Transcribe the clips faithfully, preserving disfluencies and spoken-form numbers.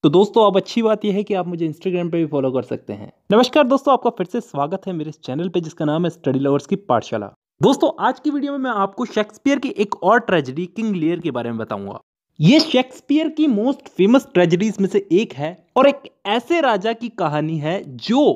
तो दोस्तों अब अच्छी बात यह है कि आप मुझे इंस्टाग्राम पे भी फॉलो कर सकते हैं। नमस्कार दोस्तों, आपका फिर से स्वागत है मेरे इस चैनल पे जिसका नाम है स्टडी लवर्स की पाठशाला। दोस्तों आज की वीडियो में मैं आपको शेक्सपियर की एक और ट्रेजेडी किंग लियर के बारे में बताऊंगा। ये शेक्सपियर की मोस्ट फेमस ट्रेजेडीज में से एक है और एक ऐसे राजा की कहानी है जो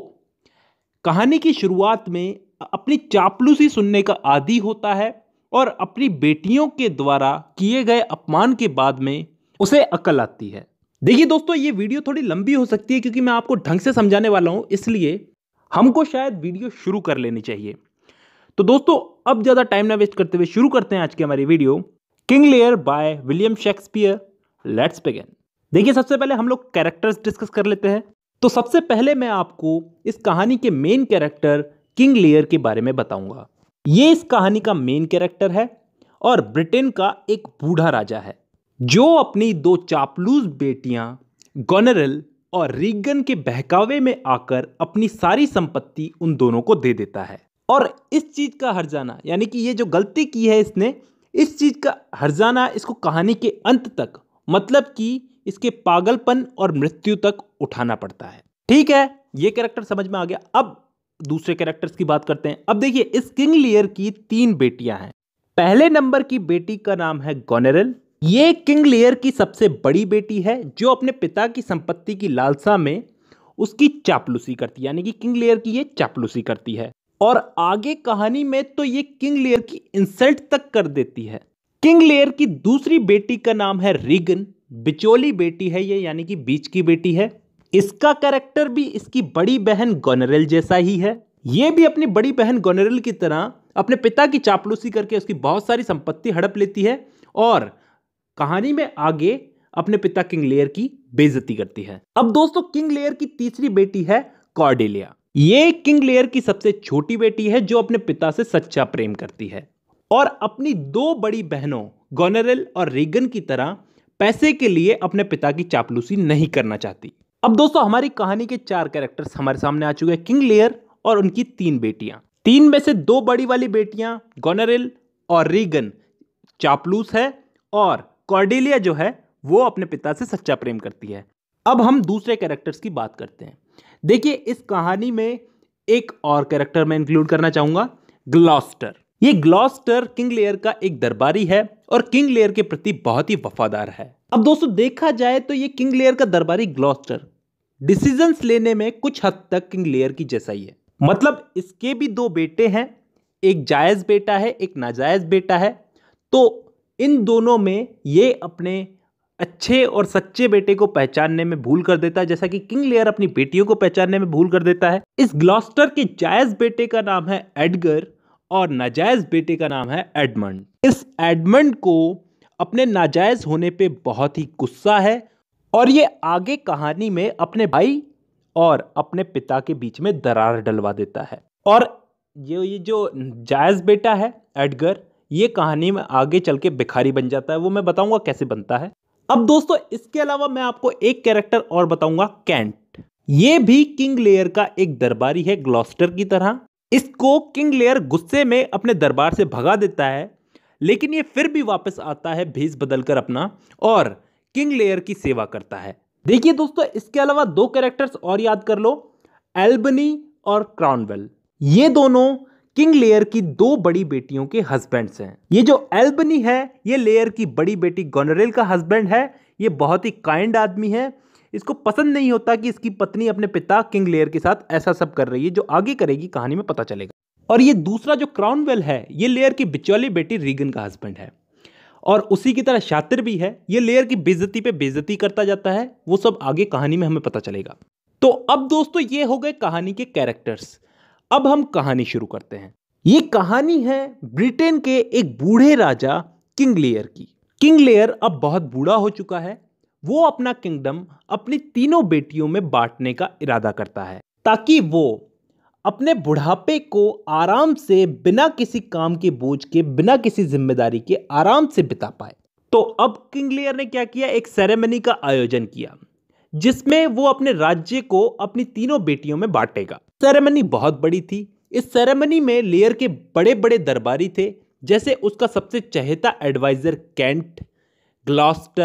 कहानी की शुरुआत में अपनी चापलूसी सुनने का आदी होता है और अपनी बेटियों के द्वारा किए गए अपमान के बाद में उसे अकल आती है। देखिए दोस्तों, ये वीडियो थोड़ी लंबी हो सकती है क्योंकि मैं आपको ढंग से समझाने वाला हूं, इसलिए हमको शायद वीडियो शुरू कर लेनी चाहिए। तो दोस्तों अब ज्यादा टाइम ना वेस्ट करते हुए शुरू करते हैं आज की हमारी video, King Lear by William Shakespeare. Let's begin. देखिए सबसे पहले हम लोग कैरेक्टर्स डिस्कस कर लेते हैं। तो सबसे पहले मैं आपको इस कहानी के मेन कैरेक्टर किंग लियर के बारे में बताऊंगा। ये इस कहानी का मेन कैरेक्टर है और ब्रिटेन का एक बूढ़ा राजा है जो अपनी दो चापलूस बेटियां गोनेरिल और रीगन के बहकावे में आकर अपनी सारी संपत्ति उन दोनों को दे देता है। और इस चीज का हर्जाना, यानी कि ये जो गलती की है इसने, इस चीज का हर्जाना इसको कहानी के अंत तक, मतलब कि इसके पागलपन और मृत्यु तक उठाना पड़ता है। ठीक है, ये कैरेक्टर समझ में आ गया। अब दूसरे कैरेक्टर्स की बात करते हैं। अब देखिए इस किंग लियर की तीन बेटियां हैं। पहले नंबर की बेटी का नाम है गोनेरिल। ये किंग लियर की सबसे बड़ी बेटी है जो अपने पिता की संपत्ति की लालसा में उसकी चापलूसी करती है, यानी कि किंग लियर की ये चापलूसी करती है। और आगे कहानी में तो ये किंग लियर की इंसल्ट तक कर देती है। किंग लियर की दूसरी बेटी का नाम है रीगन। बिचौली बेटी है ये, यानी कि बीच की बेटी है। इसका कैरेक्टर भी इसकी बड़ी बहन गोनेरिल जैसा ही है। ये भी अपनी बड़ी बहन गोनेरिल की तरह अपने पिता की चापलूसी करके उसकी बहुत सारी संपत्ति हड़प लेती है और कहानी में आगे अपने पिता किंग लियर की बेइज्जती करती है। अब दोस्तों किंग लियर की तीसरी बेटी है कॉर्डेलिया। ये किंग लियर की सबसे छोटी बेटी है जो अपने पिता से सच्चा प्रेम करती है और अपनी दो बड़ी बहनों गोनेरिल और रीगन की तरह पैसे के लिए अपने पिता की चापलूसी नहीं करना चाहती। अब दोस्तों हमारी कहानी के चार कैरेक्टर्स हमारे सामने आ चुके हैं, किंग लियर और उनकी तीन बेटियां। तीन में से दो बड़ी वाली बेटियां गोनेरिल और रीगन चापलूस है और कॉर्डेलिया जो है वो अपने पिता से सच्चा प्रेम करती है। अब हम दूसरे कैरेक्टर्स की बात करते हैं। देखिए इस कहानी में एक और कैरेक्टर मैं इंक्लूड करना चाहूंगा, ग्लॉस्टर। ये ग्लॉस्टर किंग लियर का एक दरबारी है और किंग लियर के प्रति बहुत ही वफादार है। अब दोस्तों देखा जाए तो ये किंग लियर का दरबारी ग्लॉस्टर डिसीजंस लेने में कुछ हद तक किंग लियर की जैसा ही है। मतलब इसके भी दो बेटे हैं, एक जायज बेटा है, एक नाजायज बेटा है। तो इन दोनों में ये अपने अच्छे और सच्चे बेटे को पहचानने में भूल कर देता है, जैसा कि किंग लियर अपनी बेटियों को पहचानने में भूल कर देता है। इस ग्लॉस्टर के जायज बेटे का नाम है एडगर और नाजायज बेटे का नाम है एडमंड। इस एडमंड को अपने नाजायज होने पे बहुत ही गुस्सा है और ये आगे कहानी में अपने भाई और अपने पिता के बीच में दरार डलवा देता है। और ये ये जो जायज बेटा है एडगर, ये कहानी में आगे चल के भिखारी बन जाता है। वो मैं बताऊंगा कैसे बनता है। अब दोस्तों इसके अलावा मैं आपको एक कैरेक्टर और बताऊंगा, कैंट। ये भी किंग लियर का एक दरबारी है ग्लॉस्टर की तरह। इसको किंग लियर गुस्से में अपने दरबार से भगा देता है, लेकिन ये फिर भी वापस आता है भेष बदलकर अपना और किंग लियर की सेवा करता है। देखिए दोस्तों इसके अलावा दो कैरेक्टर्स और याद कर लो, एल्बनी और क्राउनवेल। ये दोनों किंग लियर की दो बड़ी बेटियों के हस्बैंड्स हैं। ये जो एल्बनी है ये लियर की बड़ी बेटी गोनेरिल का हस्बैंड है। ये बहुत ही काइंड आदमी है। इसको पसंद नहीं होता कि इसकी पत्नी अपने पिता किंग लियर के साथ ऐसा सब कर रही है, जो आगे करेगी कहानी में पता चलेगा। और ये दूसरा जो क्राउनवेल है ये लियर की बिचौली बेटी रीगन का हस्बैंड है और उसी की तरह शातिर भी है। ये लियर की बेइज्जती पे बेइज्जती करता जाता है, वो सब आगे कहानी में हमें पता चलेगा। तो अब दोस्तों ये हो गए कहानी के कैरेक्टर्स। अब हम कहानी शुरू करते हैं। ये कहानी है ब्रिटेन के एक बूढ़े राजा किंग लियर की। किंग लियर अब बहुत बूढ़ा हो चुका है। वो अपना किंगडम अपनी तीनों बेटियों में बांटने का इरादा करता है ताकि वो अपने बुढ़ापे को आराम से, बिना किसी काम के बोझ के, बिना किसी जिम्मेदारी के आराम से बिता पाए। तो अब किंग लियर ने क्या किया, एक सेरेमनी का आयोजन किया जिसमें वो अपने राज्य को अपनी तीनों बेटियों में बांटेगा। सेरेमनी बहुत बड़ी थी। इस सेरेमनी में लियर के बड़े बड़े दरबारी थे, जैसे उसका सबसे चहेता एडवाइजर कैंट, ग्लॉस्टर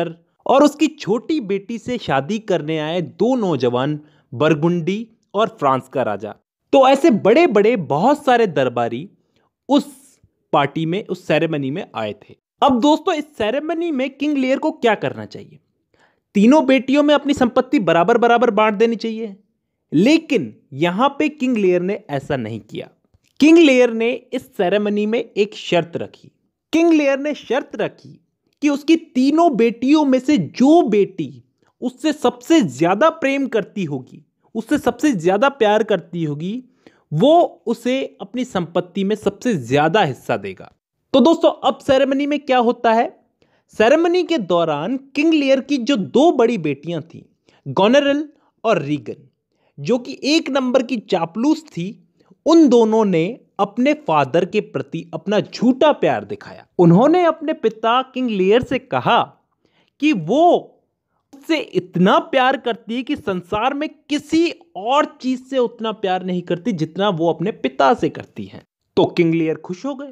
और उसकी छोटी बेटी से शादी करने आए दो नौजवान, बरगुंडी और फ्रांस का राजा। तो ऐसे बड़े बड़े बहुत सारे दरबारी उस पार्टी में, उस सेरेमनी में आए थे। अब दोस्तों, इस सेरेमनी में किंग लियर को क्या करना चाहिए? तीनों बेटियों में अपनी संपत्ति बराबर बराबर बांट देनी चाहिए, लेकिन यहां पे किंग लियर ने ऐसा नहीं किया। किंग लियर ने इस सेरेमनी में एक शर्त रखी। किंग लियर ने शर्त रखी कि उसकी तीनों बेटियों में से जो बेटी उससे सबसे ज्यादा प्रेम करती होगी, उससे सबसे ज्यादा प्यार करती होगी, वो उसे अपनी संपत्ति में सबसे ज्यादा हिस्सा देगा। तो दोस्तों, अब सेरेमनी में क्या होता है? सेरेमनी के दौरान किंग लियर की जो दो बड़ी बेटियां थी, गोनेरिल और रीगन, जो कि एक नंबर की चापलूस थी, उन दोनों ने अपने फादर के प्रति अपना झूठा प्यार दिखाया। उन्होंने अपने पिता किंग लियर से कहा कि वो उससे इतना प्यार करती है कि संसार में किसी और चीज से उतना प्यार नहीं करती जितना वो अपने पिता से करती है। तो किंग लियर खुश हो गए,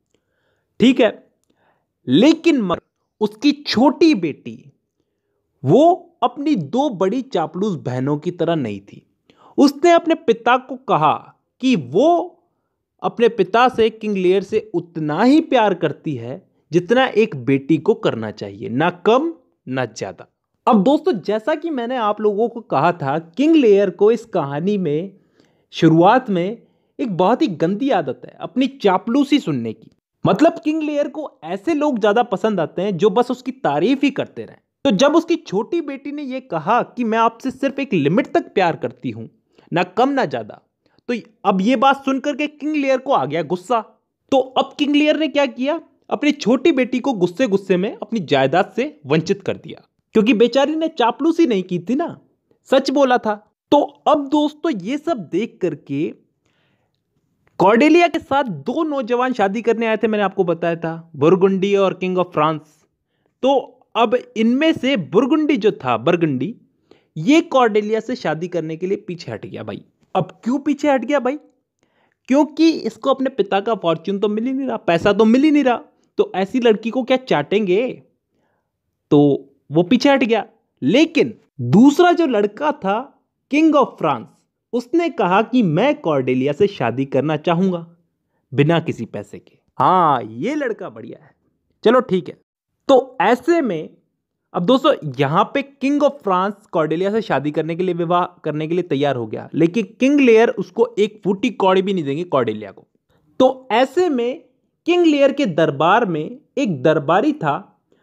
ठीक है। लेकिन मगर उसकी छोटी बेटी वो अपनी दो बड़ी चापलूस बहनों की तरह नहीं थी। उसने अपने पिता को कहा कि वो अपने पिता से, किंग लियर से उतना ही प्यार करती है जितना एक बेटी को करना चाहिए, ना कम ना ज्यादा। अब दोस्तों, जैसा कि मैंने आप लोगों को कहा था, किंग लियर को इस कहानी में शुरुआत में एक बहुत ही गंदी आदत है अपनी चापलूसी सुनने की। मतलब किंग लियर को ऐसे लोग ज्यादा पसंद आते हैं जो बस उसकी तारीफ ही करते रहें। तो जब उसकी छोटी बेटी ने यह कहा कि मैं आपसे सिर्फ एक लिमिट तक प्यार करती हूं, ना कम ना ज्यादा, तो अब यह बात सुनकर के किंग लियर को आ गया गुस्सा। तो अब किंग लियर ने क्या किया? अपनी छोटी बेटी को गुस्से गुस्से में अपनी जायदाद से वंचित कर दिया, क्योंकि बेचारी ने चापलूसी नहीं की थी ना, सच बोला था। तो अब दोस्तों, ये सब देख करके कॉर्डेलिया के साथ दो नौजवान शादी करने आए थे, मैंने आपको बताया था, बुरगुंडी और किंग ऑफ फ्रांस। तो अब इनमें से बुरगुंडी जो था, बरगंडी, ये कॉर्डेलिया से शादी करने के लिए पीछे हट गया भाई। अब क्यों पीछे हट गया भाई? क्योंकि इसको अपने पिता का फॉर्च्यून तो मिल ही नहीं रहा, पैसा तो मिल ही नहीं रहा, तो ऐसी लड़की को क्या चाटेंगे? तो वो पीछे हट गया। लेकिन दूसरा जो लड़का था, किंग ऑफ फ्रांस, उसने कहा कि मैं कॉर्डेलिया से शादी करना चाहूंगा बिना किसी पैसे के। हाँ, ये लड़का बढ़िया है, चलो ठीक है। तो ऐसे में अब दोस्तों, यहां पे किंग ऑफ फ्रांस कॉर्डेलिया से शादी करने के लिए, विवाह करने के लिए तैयार हो गया, लेकिन किंग लियर उसको एक फूटी कौड़ी भी नहीं देंगे कॉर्डेलिया को। तो ऐसे में किंग लियर के दरबार में एक दरबारी था,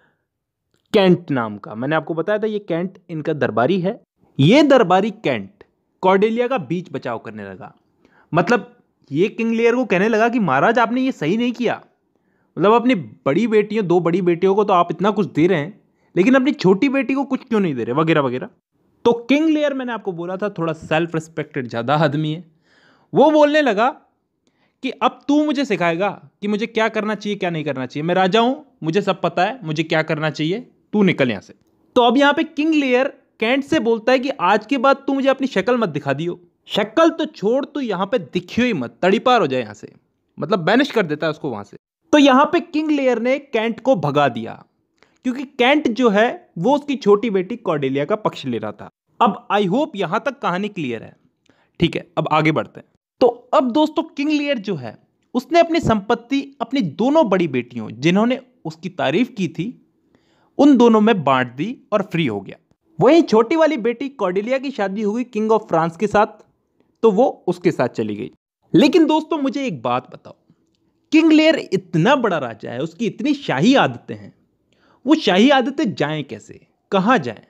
कैंट नाम का। मैंने आपको बताया था ये कैंट इनका दरबारी है। ये दरबारी कैंट कॉर्डेलिया का बीच बचाव करने लगा। मतलब ये किंग लियर को कहने लगा कि महाराज, आपने ये सही नहीं किया। मतलब अपनी बड़ी बेटियों, दो बड़ी बेटियों को तो आप इतना कुछ दे रहे हैं, लेकिन अपनी छोटी बेटी को कुछ क्यों नहीं दे रहे, वगैरह वगैरह। तो किंग लियर, मैंने आपको बोला था, थोड़ा सेल्फ रिस्पेक्टेड ज्यादा आदमी है। वो बोलने लगा कि अब तू मुझे सिखाएगा कि मुझे क्या करना चाहिए, क्या नहीं करना चाहिए। मैं राजा हूं, मुझे सब पता है, मुझे क्या करना चाहिए, तू निकल यहां से। तो अब यहां पे किंग लियर कैंट से बोलता है कि आज के बाद तू मुझे अपनी शक्ल मत दिखा दियो। शक्ल तो छोड़, तू यहां पे दिखियो ही मत, तड़ीपार हो जाए यहां से। मतलब बैनिश कर देता है उसको वहां से। तो यहां पे किंग लियर ने कैंट को भगा दिया, क्योंकि कैंट जो है वो उसकी छोटी बेटी कॉर्डेलिया का पक्ष ले रहा था। अब आई होप यहां तक कहानी क्लियर है, ठीक है। अब आगे बढ़ते हैं। तो अब दोस्तों, किंग लियर जो है उसने अपनी संपत्ति अपनी दोनों बड़ी बेटियों, जिन्होंने उसकी तारीफ की थी, उन दोनों में बांट दी और फ्री हो गया। वहीं छोटी वाली बेटी कॉर्डेलिया की शादी हुई किंग ऑफ फ्रांस के साथ, तो वो उसके साथ चली गई। लेकिन दोस्तों, मुझे एक बात बताओ, किंग लियर इतना बड़ा राजा है, उसकी इतनी शाही आदतें हैं, वो शाही आदतें जाएं कैसे, कहां जाएं?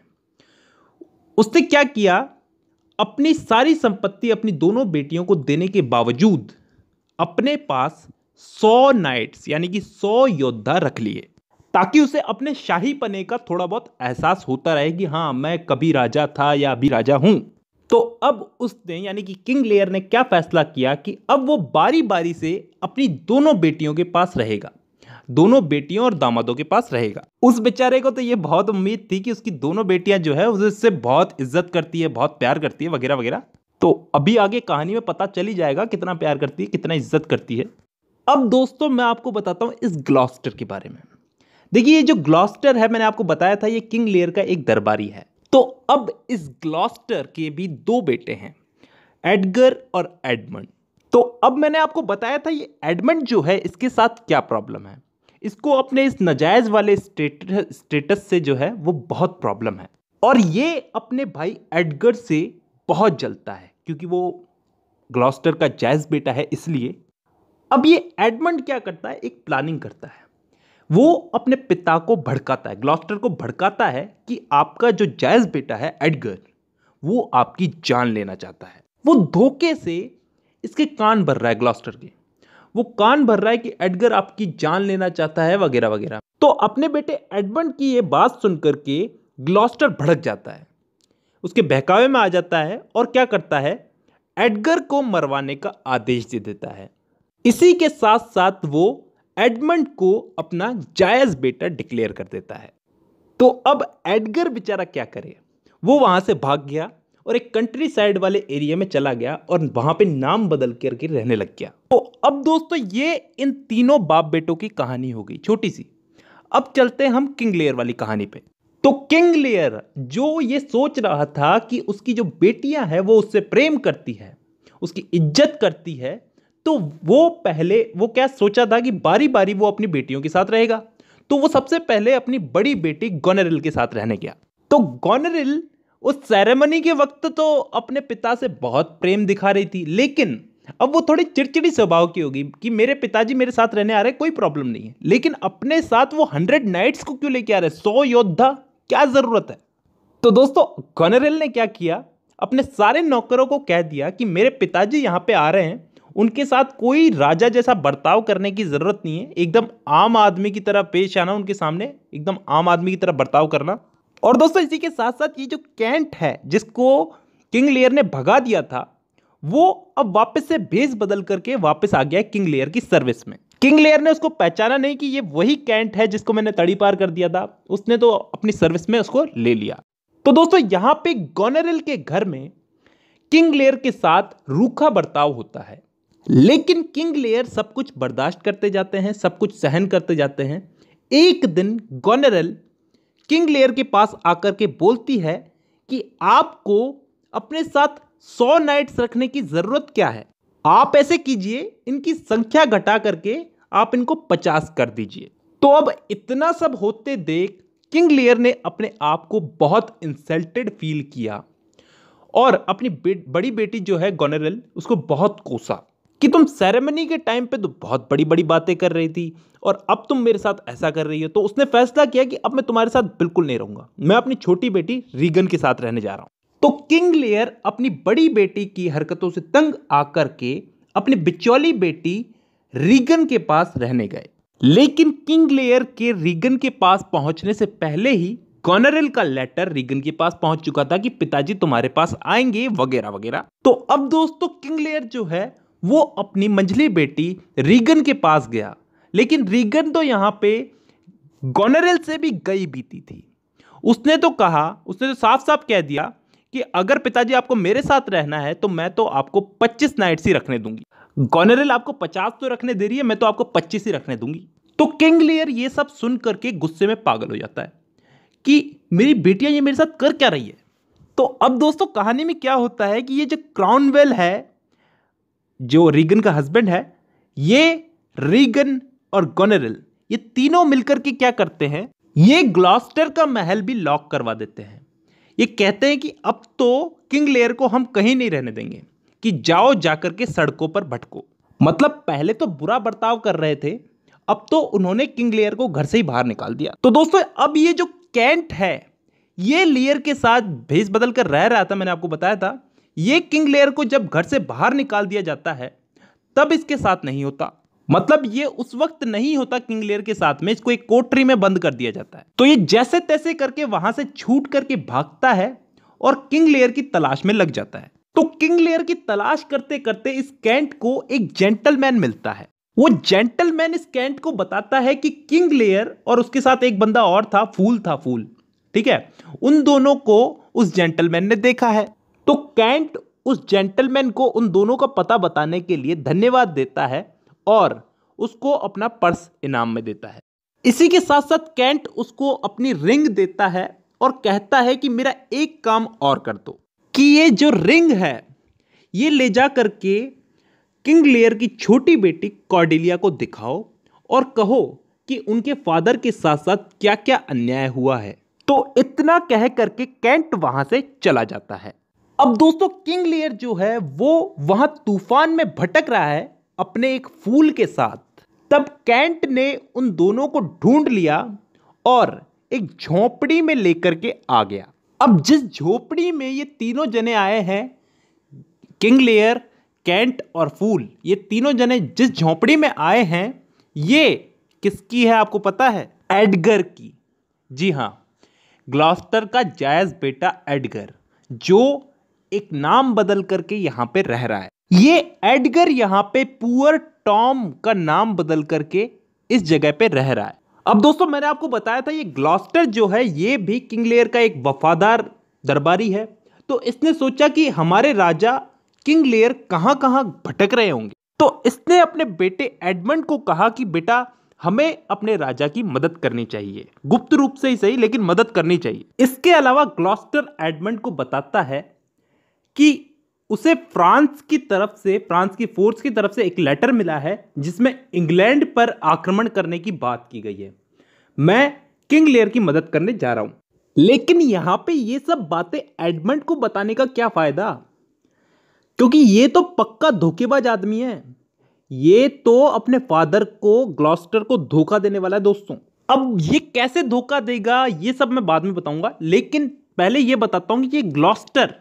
उसने क्या किया? अपनी सारी संपत्ति अपनी दोनों बेटियों को देने के बावजूद अपने पास सौ नाइट्स यानी कि सौ योद्धा रख लिए, ताकि उसे अपने शाही पने का थोड़ा बहुत एहसास होता रहे कि हाँ, मैं कभी राजा था या अभी राजा हूं। तो अब उसने यानी कि किंग लियर ने क्या फैसला किया कि अब वो बारी बारी से अपनी दोनों बेटियों के पास रहेगा, दोनों बेटियों और दामादों के पास रहेगा। उस बेचारे को तो ये बहुत उम्मीद थी कि उसकी दोनों बेटियां जो है उससे बहुत इज्जत करती है, बहुत प्यार करती है, वगैरह वगैरह। तो अभी आगे कहानी में पता चल ही जाएगा कितना प्यार करती है, कितना इज्जत करती है। अब दोस्तों, मैं आपको बताता हूं इस ग्लॉस्टर के बारे में। देखिए ये जो ग्लॉस्टर है, मैंने आपको बताया था ये किंग लियर का एक दरबारी है। तो अब इस ग्लॉस्टर के भी दो बेटे हैं, एडगर और एडमंड। तो अब मैंने आपको बताया था ये एडमंड जो है इसके साथ क्या प्रॉब्लम है। इसको अपने इस नाजायज वाले स्टेटस स्टेटस से जो है वो बहुत प्रॉब्लम है, और ये अपने भाई एडगर से बहुत जलता है क्योंकि वो ग्लॉस्टर का जायज बेटा है इसलिए। अब ये एडमंड क्या करता है, एक प्लानिंग करता है। वो अपने पिता को भड़काता है, ग्लॉस्टर को भड़काता है कि आपका जो जायज बेटा है एडगर, वो आपकी जान लेना चाहता है। वो धोखे से इसके कान भर रहा है, ग्लॉस्टर के वो कान भर रहा है कि एडगर आपकी जान लेना चाहता है वगैरह वगैरह। तो अपने बेटे एडमंड की ये बात सुनकर के ग्लॉस्टर भड़क जाता है, उसके बहकावे में आ जाता है और क्या करता है, एडगर को मरवाने का आदेश दे देता है। इसी के साथ साथ वो एडमंड को अपना जायज बेटा डिक्लेयर कर देता है। तो अब एडगर बेचारा क्या करे, वो वहां से भाग गया और एक कंट्री साइड वाले एरिया में चला गया और वहां पे नाम बदल करके रहने लग गया। तो अब दोस्तों ये इन तीनों बाप बेटों की कहानी हो गई छोटी सी। अब चलते हैं हम किंग लियर वाली कहानी पे। तो किंग लियर जो ये सोच रहा था कि उसकी जो बेटियां हैं वो उससे प्रेम करती है, उसकी इज्जत करती है, तो वो पहले वो क्या सोचा था कि बारी बारी वो अपनी बेटियों के साथ रहेगा। तो वो सबसे पहले अपनी बड़ी बेटी गोनेरिल के साथ रहने गया। तो गोनेरिल उस सेरेमनी के वक्त तो अपने पिता से बहुत प्रेम दिखा रही थी, लेकिन अब वो थोड़ी चिड़चिड़ी स्वभाव की होगी कि मेरे पिताजी मेरे साथ रहने आ रहे, कोई प्रॉब्लम नहीं है, लेकिन अपने साथ वो हंड्रेड नाइट्स को क्यों लेके आ रहे, सौ योद्धा, क्या जरूरत है। तो दोस्तों गोनेरिल ने क्या किया, अपने सारे नौकरों को कह दिया कि मेरे पिताजी यहां पे आ रहे हैं, उनके साथ कोई राजा जैसा बर्ताव करने की जरूरत नहीं है, एकदम आम आदमी की तरह पेश आना, उनके सामने एकदम आम आदमी की तरह बर्ताव करना। और दोस्तों इसी के साथ साथ ये जो कैंट है जिसको किंग लियर ने भगा दिया था, वो अब वापस से भेष बदल करके वापस आ गया किंग लियर की सर्विस में। किंग लियर ने उसको पहचाना नहीं कि ये वही कैंट है जिसको मैंने तड़ी पार कर दिया था, उसने तो अपनी सर्विस में उसको ले लिया। तो दोस्तों यहां पे गोनेरिल के घर में किंग लियर के साथ रूखा बर्ताव होता है, लेकिन किंग लियर सब कुछ बर्दाश्त करते जाते हैं, सब कुछ सहन करते जाते हैं। एक दिन गोनेरिल किंग लियर के पास आकर के बोलती है कि आपको अपने साथ सौ नाइट्स रखने की जरूरत क्या है, आप ऐसे कीजिए इनकी संख्या घटा करके आप इनको पचास कर दीजिए। तो अब इतना सब होते देख किंग लियर ने अपने आप को बहुत इंसल्टेड फील किया और अपनी बे, बड़ी बेटी जो है गोनेरिल, उसको बहुत कोसा कि तुम सेरेमनी के टाइम पे तो बहुत बड़ी बड़ी बातें कर रही थी और अब तुम मेरे साथ ऐसा कर रही हो। तो उसने फैसला किया कि अब मैं तुम्हारे साथ बिल्कुल नहीं रहूंगा, मैं अपनी छोटी बेटी रीगन के साथ रहने जा रहा हूं। तो किंग लियर अपनी बड़ी बेटी की हरकतों से तंग आकर के अपनी बिचौली बेटी रीगन के पास रहने गए, लेकिन किंग लियर के रीगन के पास पहुंचने से पहले ही गोनेरिल का लेटर रीगन के पास पहुंच चुका था कि पिताजी तुम्हारे पास आएंगे वगैरह वगैरह। तो अब दोस्तों किंग लियर जो है वो अपनी मंझली बेटी रीगन के पास गया, लेकिन रीगन तो यहां पे गोनेरिल से भी गई बीती थी। उसने तो कहा, उसने तो साफ साफ कह दिया कि अगर पिताजी आपको मेरे साथ रहना है तो मैं तो आपको पच्चीस नाइट्स ही रखने दूंगी। गोनेरिल आपको पचास तो रखने दे रही है, मैं तो आपको पच्चीस ही रखने दूंगी। तो किंग लियर ये सब सुन करके गुस्से में पागल हो जाता है कि मेरी बेटियां ये मेरे साथ कर क्या रही है। तो अब दोस्तों कहानी में क्या होता है कि ये जो क्राउनवेल है, जो रीगन का हस्बैंड है, ये रीगन और गोनेरिल ये तीनों मिलकर के क्या करते हैं, ये ग्लॉस्टर का महल भी लॉक करवा देते हैं। ये कहते हैं कि अब तो किंग लियर को हम कहीं नहीं रहने देंगे, कि जाओ जाकर के सड़कों पर भटको। मतलब पहले तो बुरा बर्ताव कर रहे थे, अब तो उन्होंने किंग लियर को घर से ही बाहर निकाल दिया। तो दोस्तों अब ये जो कैंट है ये लियर के साथ भेष बदल कर रह रहा था, मैंने आपको बताया था। ये किंग लियर को जब घर से बाहर निकाल दिया जाता है तब इसके साथ नहीं होता, मतलब ये उस वक्त नहीं होता किंग लियर के साथ में, इसको एक कोठरी में बंद कर दिया जाता है। तो ये जैसे तैसे करके वहां से छूट करके भागता है और किंग लियर की तलाश में लग जाता है। तो किंग लियर की तलाश करते करते इस कैंट को एक जेंटलमैन मिलता है। वो जेंटलमैन इस कैंट को बताता है कि किंग लियर और उसके साथ एक बंदा और था, फूल था, फूल, ठीक है, उन दोनों को उस जेंटलमैन ने देखा है। तो कैंट उस जेंटलमैन को उन दोनों का पता बताने के लिए धन्यवाद देता है और उसको अपना पर्स इनाम में देता है। इसी के साथ साथ कैंट उसको अपनी रिंग देता है और कहता है कि मेरा एक काम और कर दो, कि ये जो रिंग है ये ले जा करके किंग लियर की छोटी बेटी कॉर्डेलिया को दिखाओ और कहो कि उनके फादर के साथ साथ क्या क्या अन्याय हुआ है। तो इतना कह करके कैंट वहां से चला जाता है। अब दोस्तों किंग लियर जो है वो वहां तूफान में भटक रहा है अपने एक फूल के साथ। तब कैंट ने उन दोनों को ढूंढ लिया और एक झोपड़ी में लेकर के आ गया। अब जिस झोपड़ी में ये तीनों जने आए हैं, किंग लियर, कैंट और फूल, ये तीनों जने जिस झोपड़ी में आए हैं ये किसकी है आपको पता है? एडगर की। जी हां, ग्लॉस्टर का जायज बेटा एडगर, जो एक नाम बदल करके यहां पे रह रहा है। ये एडगर यहां पे पुअर टॉम का नाम बदल करके इस जगह पे रह रहा है। अब दोस्तों मैंने आपको बताया था ये ग्लॉस्टर जो है ये भी किंग लियर का एक वफादार दरबारी है। तो इसने सोचा कि हमारे राजा किंग लियर कहां कहां भटक रहे होंगे, तो इसने अपने बेटे एडमंड को कहा कि बेटा हमें अपने राजा की मदद करनी चाहिए, गुप्त रूप से ही सही लेकिन मदद करनी चाहिए। इसके अलावा ग्लॉस्टर एडमंड को बताता है कि उसे फ्रांस की तरफ से, फ्रांस की फोर्स की तरफ से एक लेटर मिला है जिसमें इंग्लैंड पर आक्रमण करने की बात की गई है। मैं किंग लियर की मदद करने जा रहा हूं। लेकिन यहां पे ये सब बातें एडमंड को बताने का क्या फायदा, क्योंकि ये तो पक्का धोखेबाज आदमी है। ये तो अपने फादर को, ग्लॉस्टर को धोखा देने वाला है दोस्तों। अब ये कैसे धोखा देगा ये सब मैं बाद में बताऊंगा, लेकिन पहले ये बताता हूं कि ये ग्लॉस्टर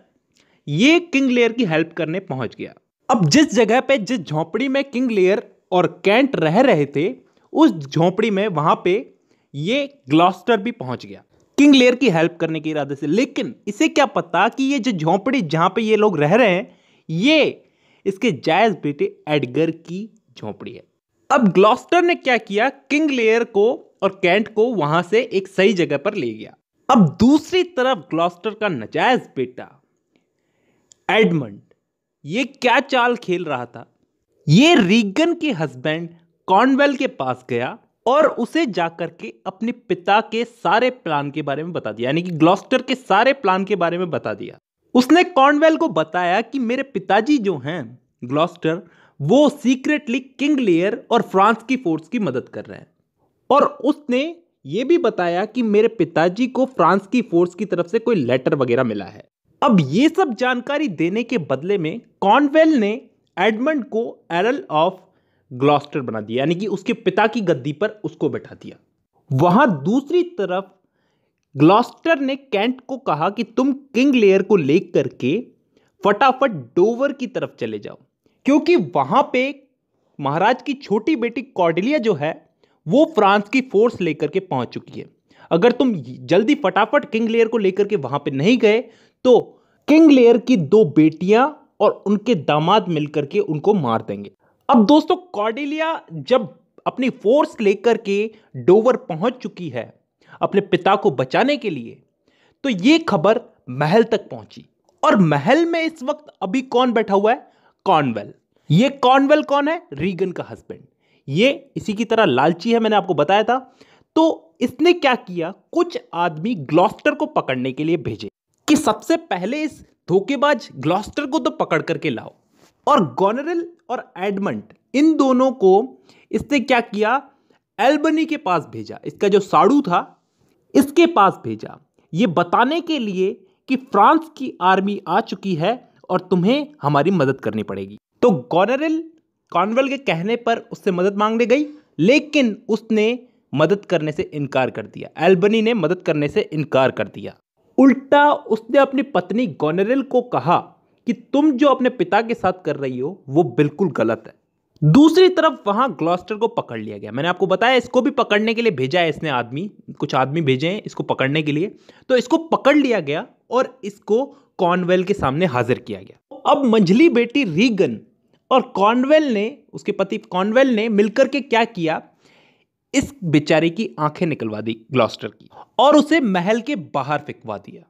ये किंग लियर की हेल्प करने पहुंच गया। अब जिस जगह पे, जिस झोपड़ी में किंग लियर और कैंट रह रहे थे, उस झोपड़ी में वहां पे ये ग्लॉस्टर भी पहुंच गया किंग लियर की हेल्प करने के इरादे से। लेकिन इसे क्या पता कि ये जो झोपड़ी जहां पे ये लोग रह रहे हैं ये इसके जायज बेटे एडगर की झोपड़ी है। अब ग्लॉस्टर ने क्या किया, किंग लियर को और कैंट को वहां से एक सही जगह पर ले गया। अब दूसरी तरफ ग्लॉस्टर का नाजायज बेटा एडमंड ये क्या चाल खेल रहा था, ये रीगन के हस्बैंड कॉर्नवेल के पास गया और उसे जाकर के अपने पिता के सारे प्लान के बारे में बता दिया, यानी कि ग्लॉस्टर के सारे प्लान के बारे में बता दिया। उसने कॉर्नवेल को बताया कि मेरे पिताजी जो हैं ग्लॉस्टर, वो सीक्रेटली किंग लियर और फ्रांस की फोर्स की मदद कर रहे हैं। और उसने ये भी बताया कि मेरे पिताजी को फ्रांस की फोर्स की तरफ से कोई लेटर वगैरह मिला है। अब ये सब जानकारी देने के बदले में कॉर्नवेल ने एडमंड को एरल ऑफ ग्लॉस्टर बना दिया, यानी कि उसके पिता की गद्दी पर उसको बैठा दिया। वहां दूसरी तरफ ग्लॉस्टर ने कैंट को कहा कि तुम किंग लियर को लेकर के फटाफट डोवर की तरफ चले जाओ, क्योंकि वहां पे महाराज की छोटी बेटी कॉर्डेलिया जो है वो फ्रांस की फोर्स लेकर के पहुंच चुकी है। अगर तुम जल्दी फटाफट किंग लियर को लेकर के वहां पे नहीं गए तो किंग लियर की दो बेटियां और उनके दामाद मिलकर के उनको मार देंगे। अब दोस्तों कॉर्डेलिया जब अपनी फोर्स लेकर के डोवर पहुंच चुकी है अपने पिता को बचाने के लिए, तो यह खबर महल तक पहुंची। और महल में इस वक्त अभी कौन बैठा हुआ है? कॉर्नवेल। ये कॉर्नवेल कौन है? रीगन का हस्बैंड। ये इसी की तरह लालची है, मैंने आपको बताया था। तो इसने क्या किया, कुछ आदमी ग्लॉस्टर को पकड़ने के लिए भेजे कि सबसे पहले इस धोखेबाज ग्लॉस्टर को तो पकड़ करके लाओ। और गोनेरिल और एडमंड इन दोनों को इसने क्या किया, एल्बनी के पास भेजा, इसका जो साड़ू था इसके पास भेजा, ये बताने के लिए कि फ्रांस की आर्मी आ चुकी है और तुम्हें हमारी मदद करनी पड़ेगी। तो गोनेरिल कॉर्नवेल के कहने पर उससे मदद मांगने गई, लेकिन उसने मदद करने से इनकार कर दिया। एल्बनी ने मदद करने से इनकार कर दिया। उल्टा उसने अपनी पत्नी गोनेरिल को कहा कि तुम जो अपने पिता के साथ कर रही हो वो बिल्कुल गलत है। दूसरी तरफ वहां ग्लॉस्टर को पकड़ लिया गया। मैंने आपको बताया इसको भी पकड़ने के लिए भेजा है इसने, आदमी कुछ आदमी भेजे हैं इसको पकड़ने के लिए। तो इसको पकड़ लिया गया और इसको कॉर्नवेल के सामने हाजिर किया गया। अब मंझली बेटी रीगन और कॉर्नवेल ने, उसके पति कॉर्नवेल ने मिलकर के क्या किया, इस बेचारे की आंखें निकलवा दी ग्लॉस्टर की और उसे महल के बाहर फेंकवा दिया।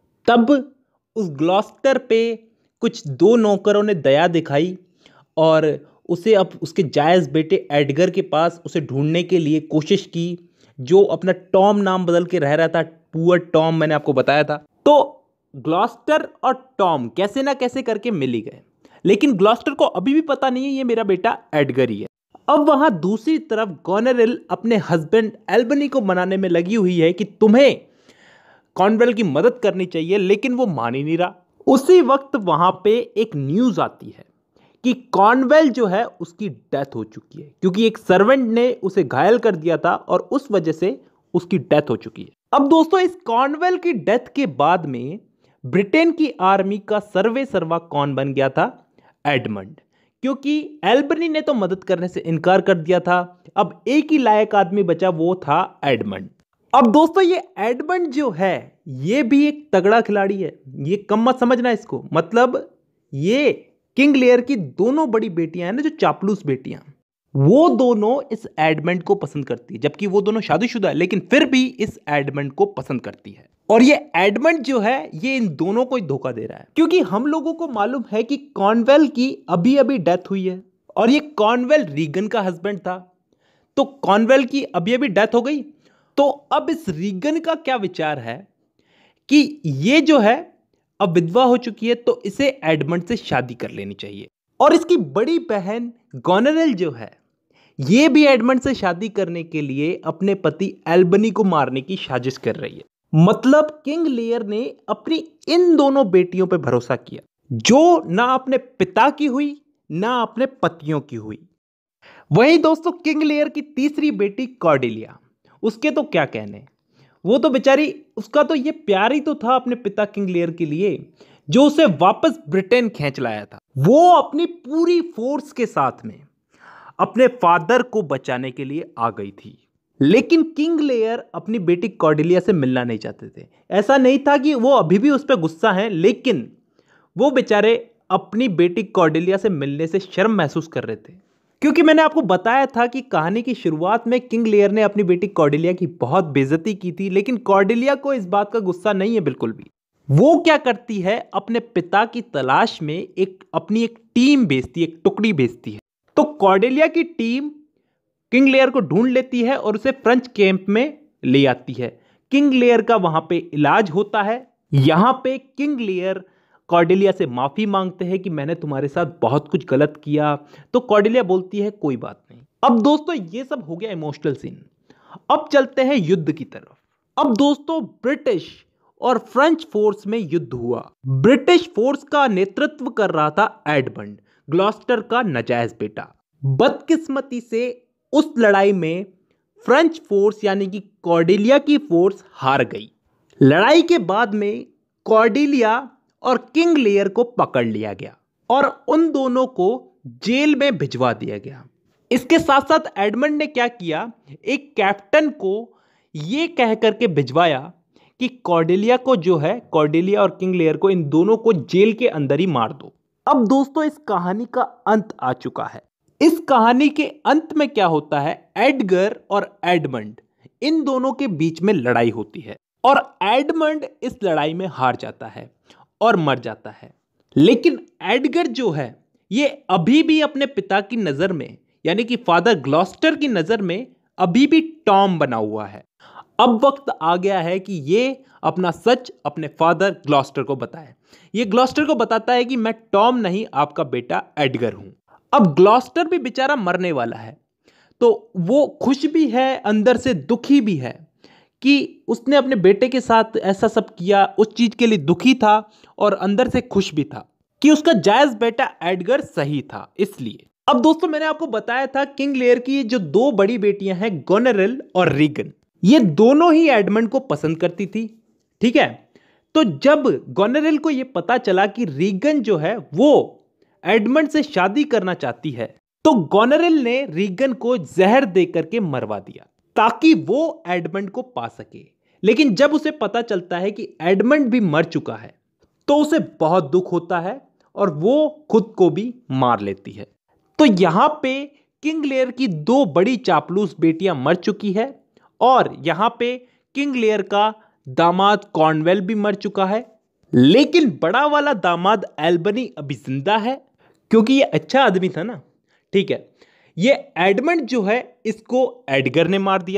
तब उस ग्लॉस्टर पे कुछ दो नौकरों ने दया दिखाई और उसे अब उसके जायज बेटे एडगर के पास उसे ढूंढने के लिए कोशिश की, जो अपना टॉम नाम बदल के रह रहा था, पुअर टॉम, मैंने आपको बताया था। तो ग्लॉस्टर और टॉम कैसे ना कैसे करके मिल ही गए, लेकिन ग्लॉस्टर को अभी भी पता नहीं है ये मेरा बेटा एडगर ही है। अब वहां दूसरी तरफ गोनेरिल अपने हस्बैंड एल्बनी को मनाने में लगी हुई है कि तुम्हें कॉर्नवेल की मदद करनी चाहिए, लेकिन वो मान ही नहीं रहा। उसी वक्त वहां पे एक न्यूज आती है कि कॉर्नवेल जो है उसकी डेथ हो चुकी है, क्योंकि एक सर्वेंट ने उसे घायल कर दिया था और उस वजह से उसकी डेथ हो चुकी है। अब दोस्तों, इस कॉर्नवेल की डेथ के बाद में ब्रिटेन की आर्मी का सर्वे सर्वा कौन बन गया था? एडमंड, क्योंकि एल्बनी ने तो मदद करने से इनकार कर दिया था। अब एक ही लायक आदमी बचा, वो था एडमंड। अब दोस्तों, ये एडमंड जो है ये भी एक तगड़ा खिलाड़ी है, ये कम मत समझना इसको। मतलब ये किंग लेयर की दोनों बड़ी बेटियां हैं ना, जो चापलूस बेटियां, वो दोनों इस एडमंड को पसंद करती है, जबकि वो दोनों शादीशुदा है, लेकिन फिर भी इस एडमंड को पसंद करती है। और ये एडमंड जो है ये इन दोनों को ही धोखा दे रहा है, क्योंकि हम लोगों को मालूम है कि कॉर्नवेल की अभी अभी डेथ हुई है और ये कॉर्नवेल रीगन का हस्बैंड था। तो कॉर्नवेल की अभी अभी डेथ हो गई, तो अब इस रीगन का क्या विचार है कि ये जो है अब विधवा हो चुकी है, तो इसे एडमंड से शादी कर लेनी चाहिए। और इसकी बड़ी बहन गोनेरिल जो है ये भी एडमंड से शादी करने के लिए अपने पति एल्बनी को मारने की साजिश कर रही है। मतलब किंग लेयर ने अपनी इन दोनों बेटियों पर भरोसा किया, जो ना अपने पिता की हुई ना अपने पतियों की हुई। वही दोस्तों, किंग लेयर की तीसरी बेटी कॉर्डेलिया, उसके तो क्या कहने, वो तो बेचारी, उसका तो ये प्यार ही तो था अपने पिता किंग लेयर के लिए, जो उसे वापस ब्रिटेन खींच लाया था। वो अपनी पूरी फोर्स के साथ में अपने फादर को बचाने के लिए आ गई थी, लेकिन किंग लेयर अपनी बेटी कॉर्डेलिया से मिलना नहीं चाहते थे। ऐसा नहीं था कि वो अभी भी उस पर गुस्सा हैं, लेकिन वो बेचारे अपनी बेटी कॉर्डेलिया से मिलने से शर्म महसूस कर रहे थे, क्योंकि मैंने आपको बताया था कि कहानी की शुरुआत में किंग लेयर ने अपनी बेटी कॉर्डेलिया की बहुत बेइज्जती की थी, लेकिन कॉर्डेलिया को इस बात का गुस्सा नहीं है बिल्कुल भी। वो क्या करती है, अपने पिता की तलाश में एक अपनी एक टीम भेजती है, एक टुकड़ी भेजती है। तो कॉर्डेलिया की टीम किंग लेयर को ढूंढ लेती है और उसे फ्रेंच कैंप में ले आती है। किंग लेयर का वहां पे इलाज होता है। यहां पे किंग लेयर कॉर्डेलिया से माफी मांगते हैं कि मैंने तुम्हारे साथ बहुत कुछ गलत किया। तो कॉर्डेलिया बोलती है कोई बात नहीं। अब दोस्तों, ये सब हो गया इमोशनल सीन। अब चलते हैं युद्ध की तरफ। अब दोस्तों, ब्रिटिश और फ्रेंच फोर्स में युद्ध हुआ। ब्रिटिश फोर्स का नेतृत्व कर रहा था एडमंड, ग्लॉस्टर का नाजायज बेटा। बदकिस्मती से उस लड़ाई में फ्रेंच फोर्स यानी कि कॉर्डेलिया की फोर्स हार गई। लड़ाई के बाद में कॉर्डेलिया और किंग लेयर को पकड़ लिया गया और उन दोनों को जेल में भिजवा दिया गया। इसके साथ साथ एडमंड ने क्या किया, एक कैप्टन को यह कह करके भिजवाया कि कॉर्डेलिया को जो है, कॉर्डेलिया और किंग लेयर को, इन दोनों को जेल के अंदर ही मार दो। अब दोस्तों, इस कहानी का अंत आ चुका है। इस कहानी के अंत में क्या होता है, एडगर और एडमंड, इन दोनों के बीच में लड़ाई होती है और एडमंड इस लड़ाई में हार जाता है और मर जाता है। लेकिन एडगर जो है ये अभी भी अपने पिता की नजर में, यानी कि फादर ग्लॉस्टर की नजर में, अभी भी टॉम बना हुआ है। अब वक्त आ गया है कि ये अपना सच अपने फादर ग्लॉस्टर को बताए। ये ग्लॉस्टर को बताता है कि मैं टॉम नहीं, आपका बेटा एडगर हूं। अब ग्लॉस्टर भी बेचारा मरने वाला है, तो वो खुश भी है, अंदर से दुखी भी है कि उसने अपने बेटे के साथ ऐसा सब किया। उस चीज के लिए दुखी था और अंदर से खुश भी था कि उसका जायज बेटा एडगर सही था। इसलिए अब दोस्तों, मैंने आपको बताया था किंग लेयर की जो दो बड़ी बेटियां हैं, गोनेरिल और रीगन, ये दोनों ही एडमंड को पसंद करती थी। ठीक है, तो जब गोनेरिल को यह पता चला कि रीगन जो है वो एडमंड से शादी करना चाहती है, तो गोनेरिल ने रीगन को जहर दे करके मरवा दिया ताकि वो एडमंड को पा सके। लेकिन जब उसे पता चलता है कि एडमंड भी मर चुका है, तो उसे बहुत दुख होता है और वो खुद को भी मार लेती है। तो यहां पे किंग लेयर की दो बड़ी चापलूस बेटियां मर चुकी है और यहां पे किंग लेयर का दामाद कॉर्नवेल भी मर चुका है। लेकिन बड़ा वाला दामाद एल्बनी अभी जिंदा है, क्योंकि ये अच्छा आदमी था ना। ठीक है, ये एडमंड जो है इसको एडगर ने मार दिया है।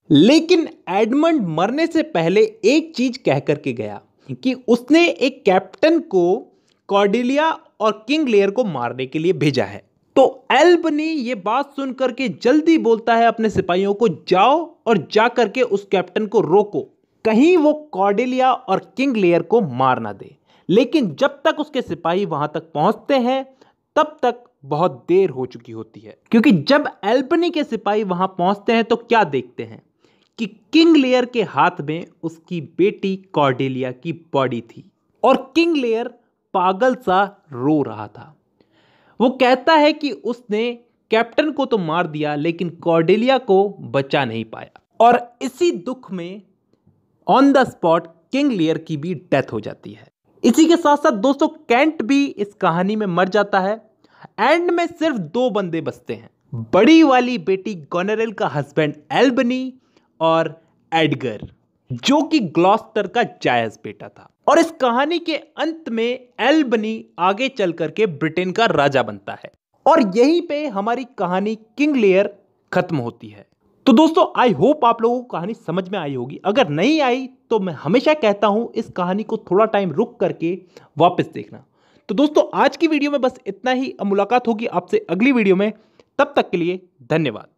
लेकिन एडमंड मरने से पहले एक चीज कह करके गया कि उसने एक कैप्टन को कॉर्डेलिया और किंग लेयर को मारने के लिए भेजा है। तो एल्बनी ये बात सुनकर के जल्दी बोलता है अपने सिपाहियों को, जाओ और जा करके उस कैप्टन को रोको, कहीं वो कॉर्डेलिया और किंग लेयर को मार ना दे। लेकिन जब तक उसके सिपाही वहां तक पहुंचते हैं तब तक बहुत देर हो चुकी होती है, क्योंकि जब एल्बनी के सिपाही वहां पहुंचते हैं तो क्या देखते हैं कि किंग लेयर के हाथ में उसकी बेटी कॉर्डेलिया की बॉडी थी और किंग लेयर पागल सा रो रहा था। वो कहता है कि उसने कैप्टन को तो मार दिया लेकिन कॉर्डेलिया को बचा नहीं पाया, और इसी दुख में on the spot King Lear की भी डेथ हो जाती है। इसी के साथ साथ दोस्तों कैंट भी इस कहानी में मर जाता है। एंड में सिर्फ दो बंदे बचते हैं, बड़ी वाली बेटी गोनेरेल का हस्बैंड एल्बनी और एडगर, जो कि ग्लॉस्टर का जायज बेटा था। और इस कहानी के अंत में एल्बनी आगे चल करके ब्रिटेन का राजा बनता है और यहीं पे हमारी कहानी किंग लेयर खत्म होती है। तो दोस्तों आई होप आप लोगों को कहानी समझ में आई होगी। अगर नहीं आई तो मैं हमेशा कहता हूं इस कहानी को थोड़ा टाइम रुक करके वापस देखना। तो दोस्तों आज की वीडियो में बस इतना ही। अब मुलाकात होगी आपसे अगली वीडियो में, तब तक के लिए धन्यवाद।